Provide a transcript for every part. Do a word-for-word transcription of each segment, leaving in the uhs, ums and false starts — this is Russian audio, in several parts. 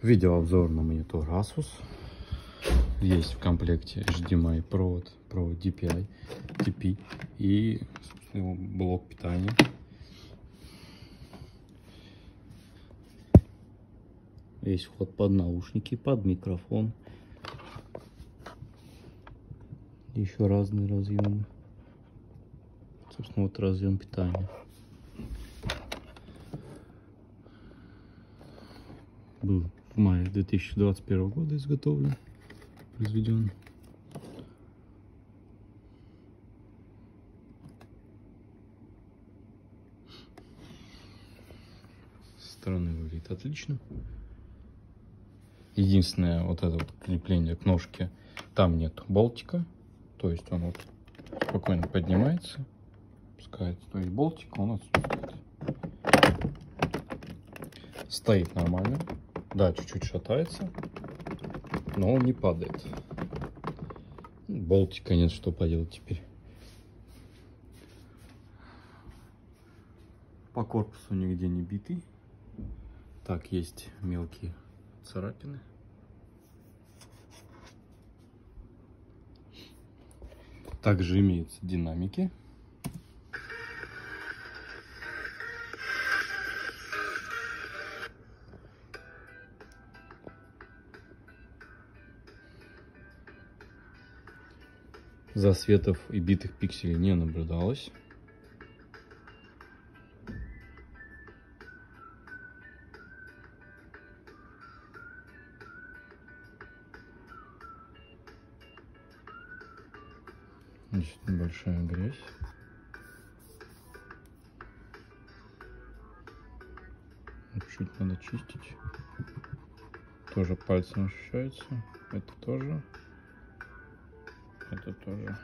Видеообзор на монитор Asus. Есть в комплекте эйч ди эм ай провод, провод ди пи ай, ти пи и его блок питания. Есть вход под наушники, под микрофон. Еще разные разъемы. Собственно, вот разъем питания. Был в мае две тысячи двадцать первого года изготовлен, произведен. Со стороны выглядит отлично. Единственное, вот это вот крепление к ножке, там нет болтика, то есть он вот спокойно поднимается, пускается, то есть болтик он отсутствует. Стоит нормально, да, чуть-чуть шатается, но он не падает. Болтика нет, что поделать теперь. По корпусу нигде не битый. Так, есть мелкие царапины. Также имеются динамики. Засветов и битых пикселей не наблюдалось. Здесь небольшая грязь. Чуть надо чистить. Тоже пальцем ощущается. Это тоже. Это тоже.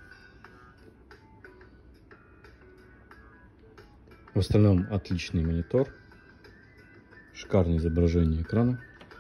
В остальном отличный монитор. Шикарное изображение экрана.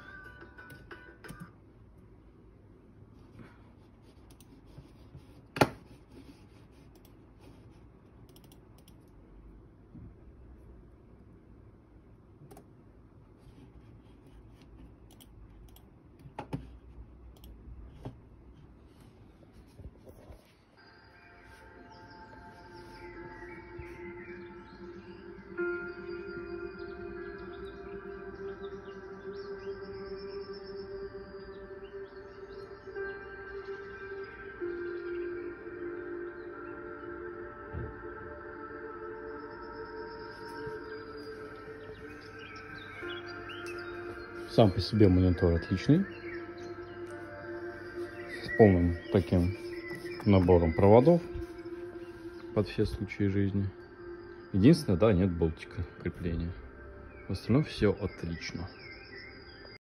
Сам по себе монитор отличный, с полным таким набором проводов под все случаи жизни. Единственное, да, нет болтика крепления. В остальном все отлично.